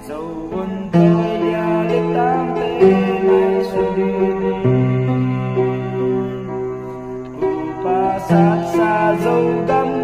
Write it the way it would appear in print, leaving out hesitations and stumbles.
dầu buồn tôi nhà để tám tê nay xuân đi đi pa sát xa dầu găm